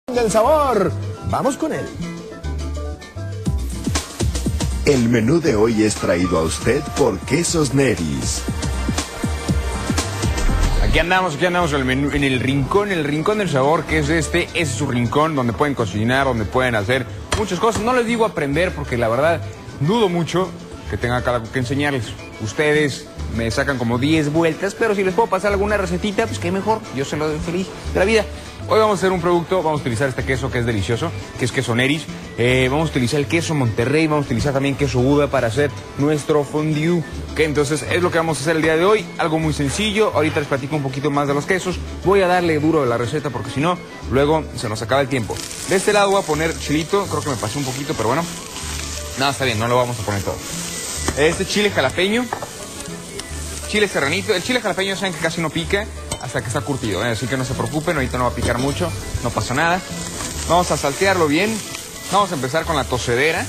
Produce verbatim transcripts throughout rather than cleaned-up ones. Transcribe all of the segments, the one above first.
del sabor. Vamos con él. El menú de hoy es traído a usted por Quesos Neris. Aquí andamos, aquí andamos en el, menú, en el rincón, el rincón del sabor, que es este, ese es su rincón donde pueden cocinar, donde pueden hacer muchas cosas. No les digo aprender porque la verdad dudo mucho que tenga acá que enseñarles. Ustedes me sacan como diez vueltas, pero si les puedo pasar alguna recetita, pues qué mejor, yo se lo doy feliz de la vida. Hoy vamos a hacer un producto, vamos a utilizar este queso que es delicioso, que es queso Neris. Eh, vamos a utilizar el queso Monterrey, vamos a utilizar también queso Gouda para hacer nuestro fondue. Okay, entonces es lo que vamos a hacer el día de hoy, algo muy sencillo. Ahorita les platico un poquito más de los quesos. Voy a darle duro de la receta porque si no, luego se nos acaba el tiempo. De este lado voy a poner chilito, creo que me pasé un poquito, pero bueno. No, está bien, no lo vamos a poner todo. Este chile jalapeño, chile serranito. El chile jalapeño saben que casi no pica hasta que está curtido, ¿eh? Así que no se preocupen, ahorita no va a picar mucho, no pasa nada. Vamos a saltearlo bien. Vamos a empezar con la tosedera.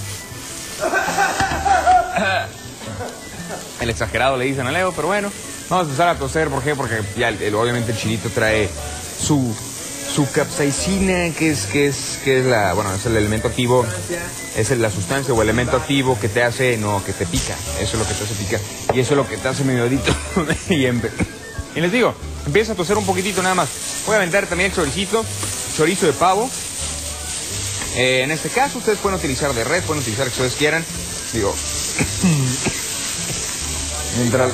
El exagerado le dicen a Leo, pero bueno, vamos a empezar a toser. ¿Por qué? Porque ya el, el, obviamente el chilito trae su, su capsaicina, que es, que es, que es la, bueno, es el elemento activo, es la sustancia o elemento activo que te hace, no, que te pica. Eso es lo que te hace picar. Y eso es lo que te hace mediodito. y, en, y les digo, empieza a toser un poquitito nada más. Voy a aventar también el choricito, chorizo de pavo. Eh, en este caso ustedes pueden utilizar de res, pueden utilizar que ustedes quieran. Digo, mientras,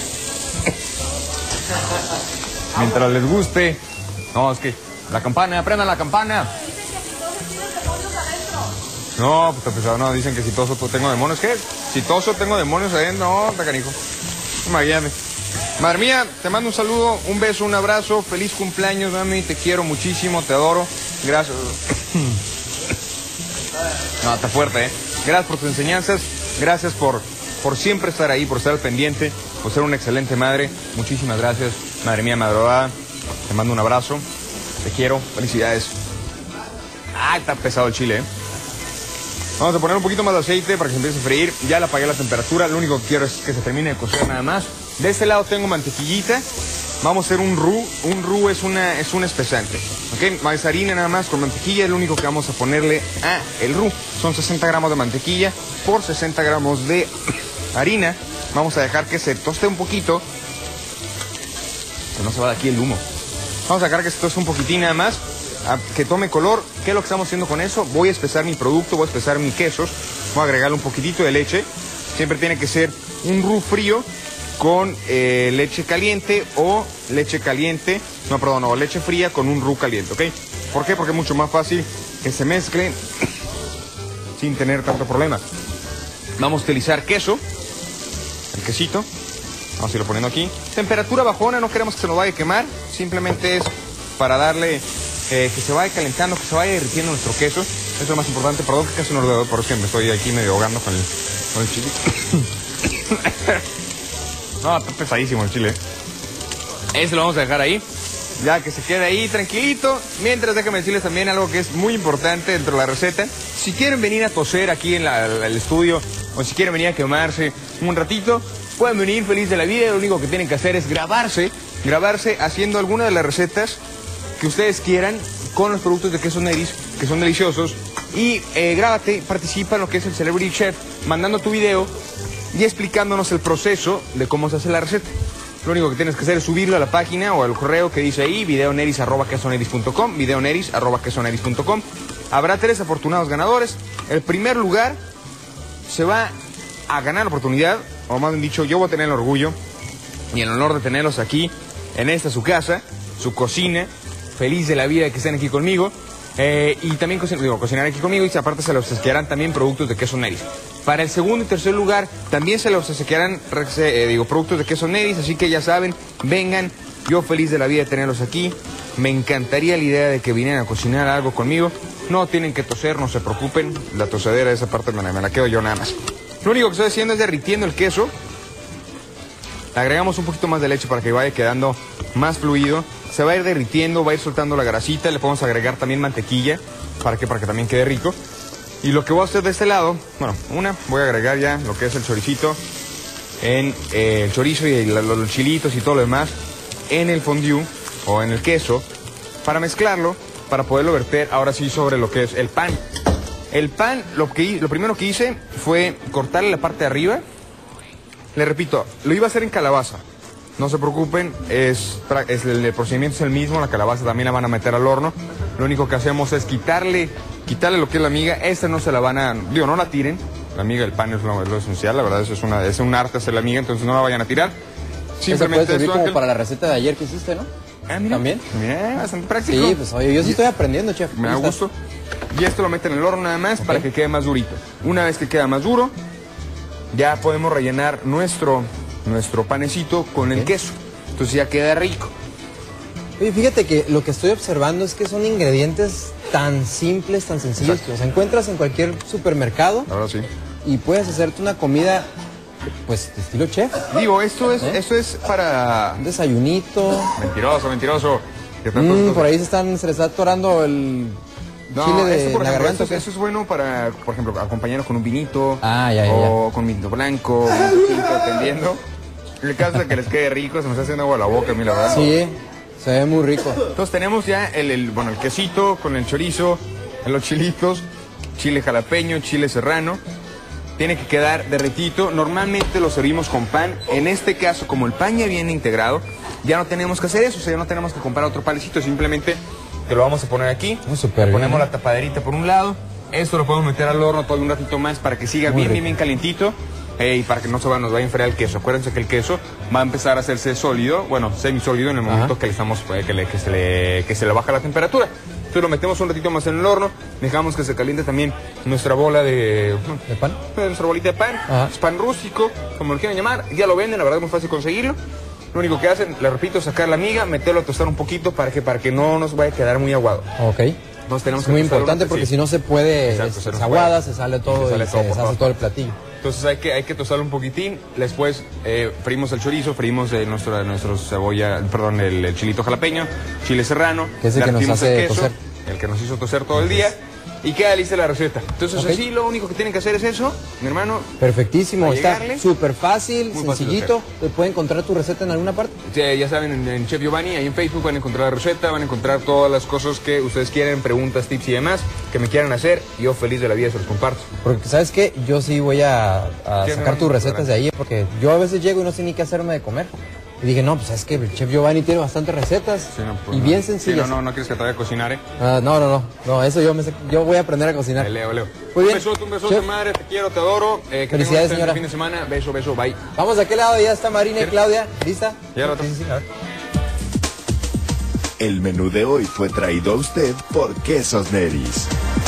mientras les guste. No, es que la campana, aprendan la campana. No, pues está pesado, no, dicen que si toso tengo demonios. ¿Qué? Si toso tengo demonios adentro, no, está canijo. Imagínate. Madre mía, te mando un saludo, un beso, un abrazo, feliz cumpleaños, mami, te quiero muchísimo, te adoro, gracias. No, está fuerte, ¿eh? Gracias por tus enseñanzas, gracias por, por siempre estar ahí, por estar al pendiente, por ser una excelente madre, muchísimas gracias, madre mía, madrugada, te mando un abrazo, te quiero, felicidades. Ah, está pesado el chile, ¿eh? Vamos a poner un poquito más de aceite para que se empiece a freír. Ya le apagué la temperatura, lo único que quiero es que se termine de cocer nada más. De este lado tengo mantequillita. Vamos a hacer un roux. Un roux es, una, es un espesante. ¿Ok? Es harina nada más con mantequilla, es lo único que vamos a ponerle a el roux. Son sesenta gramos de mantequilla por sesenta gramos de harina. Vamos a dejar que se toste un poquito. Que no se va de aquí el humo. Vamos a dejar que se toste un poquitín nada más. A que tome color. ¿Qué es lo que estamos haciendo con eso? Voy a espesar mi producto, voy a espesar mis quesos, voy a agregarle un poquitito de leche. Siempre tiene que ser un roux frío con eh, leche caliente o leche caliente, no, perdón, no, leche fría con un roux caliente, ¿ok? ¿Por qué? Porque es mucho más fácil que se mezcle sin tener tanto problema. Vamos a utilizar queso, el quesito, vamos a irlo poniendo aquí. Temperatura bajona, no queremos que se nos vaya a quemar, simplemente es para darle... Eh, que se vaya calentando, que se vaya derritiendo nuestro queso. Eso es lo más importante. Perdón que casi no lo doy, por eso que me estoy aquí medio ahogando con el, con el chile. No, está pesadísimo el chile. Ese lo vamos a dejar ahí. Ya que se quede ahí tranquilito. Mientras, déjenme decirles también algo que es muy importante dentro de la receta. Si quieren venir a toser aquí en la, el estudio, o si quieren venir a quemarse un ratito, pueden venir feliz de la vida. Lo único que tienen que hacer es grabarse, grabarse haciendo alguna de las recetas que ustedes quieran con los productos de Quesos Neris, que son deliciosos, y eh, grábate, participa en lo que es el Celebrity Chef, mandando tu video y explicándonos el proceso de cómo se hace la receta. Lo único que tienes que hacer es subirlo a la página o al correo que dice ahí, videoneris arroba quesoneris punto com, videoneris arroba quesoneris punto com. Habrá tres afortunados ganadores. El primer lugar se va a ganar la oportunidad, o más bien dicho, yo voy a tener el orgullo y el honor de tenerlos aquí, en esta su casa, su cocina. Feliz de la vida de que estén aquí conmigo. Eh, y también co digo, cocinar aquí conmigo. Y aparte se los obsequiarán también productos de Quesos Neris. Para el segundo y tercer lugar también se los obsequiarán eh, digo, productos de Quesos Neris. Así que ya saben, vengan. Yo feliz de la vida de tenerlos aquí. Me encantaría la idea de que vinieran a cocinar algo conmigo. No tienen que toser, no se preocupen. La tosedera, esa parte me la, me la quedo yo nada más. Lo único que estoy haciendo es derritiendo el queso. Agregamos un poquito más de leche para que vaya quedando más fluido. Se va a ir derritiendo, va a ir soltando la grasita. Le podemos agregar también mantequilla. ¿Para qué? Para que también quede rico. Y lo que voy a hacer de este lado, bueno, una, voy a agregar ya lo que es el choricito, en eh, el chorizo y el, los chilitos y todo lo demás, en el fondue o en el queso, para mezclarlo para poderlo verter ahora sí sobre lo que es el pan. El pan, lo, que, lo primero que hice fue cortarle la parte de arriba. Le repito, lo iba a hacer en calabaza. No se preocupen, es, es, el procedimiento es el mismo, la calabaza también la van a meter al horno. Lo único que hacemos es quitarle, quitarle lo que es la miga. Esta no se la van a, digo, no la tiren. La miga del pan es lo, es lo esencial, la verdad, eso es, una, es un arte hacer la miga, entonces no la vayan a tirar. Simplemente puede servir esto, como Ángel, para la receta de ayer que hiciste, ¿no? Ah, mira, ¿también? Mira, bastante práctico. Sí, pues oye, yo sí estoy aprendiendo, chef. Me da gusto. Y esto lo meten en el horno nada más, okay, para que quede más durito. Una vez que queda más duro, ya podemos rellenar nuestro, nuestro panecito con okay, el queso. Entonces ya queda rico. Oye, fíjate que lo que estoy observando es que son ingredientes tan simples, tan sencillos, exacto, que los encuentras en cualquier supermercado. Ahora sí. Y puedes hacerte una comida, pues, de estilo chef. Digo, esto es, ¿eh? esto es para... un desayunito. Mentiroso, mentiroso. Mm, por ahí se, están, se les está atorando el... No, chile de eso, por ejemplo, garganta, eso, eso es bueno para, por ejemplo, acompañarlo con un vinito. Ah, ya, ya, o ya. con vinito blanco, vinito tinto, dependiendo. El caso de que les quede rico, se me está haciendo agua a la boca a mí, la verdad. Sí, se ve muy rico. Entonces tenemos ya el, el, bueno, el quesito con el chorizo, los chilitos, chile jalapeño, chile serrano. Tiene que quedar derretito. Normalmente lo servimos con pan. En este caso, como el pan ya viene integrado, ya no tenemos que hacer eso. O sea, ya no tenemos que comprar otro panecito. Simplemente te lo vamos a poner aquí. Oh, super ponemos bien, ¿eh? la tapaderita por un lado. Esto lo podemos meter al horno todavía un ratito más para que siga muy bien, bien, bien calientito. Eh, y para que no se va, nos vaya a enfriar el queso. Acuérdense que el queso va a empezar a hacerse sólido, bueno, semisólido en el momento que le estamos, eh, que, le, que, se le, que se le baja la temperatura. Entonces lo metemos un ratito más en el horno, dejamos que se caliente también nuestra bola de... ¿De pan? Nuestra bolita de pan, ajá, es pan rústico, como lo quieran llamar. Ya lo venden, la verdad es muy fácil conseguirlo. Lo único que hacen, le repito, sacar la miga, meterlo a tostar un poquito para que, para que no nos vaya a quedar muy aguado. Ok. Entonces tenemos es que muy importante porque sí, si no se puede, exacto, es, se se aguada, se sale todo, se, sale y todo, se deshace todo el platillo. Entonces hay que, hay que tostarlo un poquitín. Después eh, freímos el chorizo, freímos eh, nuestro, nuestro cebolla, perdón, el, el chilito jalapeño, chile serrano. Que es el que nos hace el queso, toser. El que nos hizo toser todo el día. Y queda lista la receta. Entonces okay, así lo único que tienen que hacer es eso, mi hermano. Perfectísimo, está súper fácil, sencillito. ¿Te puede encontrar tu receta en alguna parte? Sí, ya saben, en, en Chef Giovanni, ahí en Facebook van a encontrar la receta, van a encontrar todas las cosas que ustedes quieren, preguntas, tips y demás, que me quieran hacer. Yo feliz de la vida se los comparto. Porque, ¿sabes qué? Yo sí voy a, a sacar tus recetas de ahí, porque yo a veces llego y no sé ni qué hacerme de comer. Y dije, no, pues es que el Chef Giovanni tiene bastantes recetas, sí, no, pues y no, bien sencillas. Sí, no, no, no quieres que te vaya a cocinar, ¿eh? Uh, no, no, no, no, eso yo, me, yo voy a aprender a cocinar. Leo, Leo. Muy bien. Un besote, un besote, Chef, madre, te quiero, te adoro. Eh, que felicidades, señora. Fin de semana, beso, beso, bye. Vamos a aquel lado, ya está Marina y Claudia, ¿lista? Ya lo sí, sí, a ver. El menú de hoy fue traído a usted por Quesos Neris.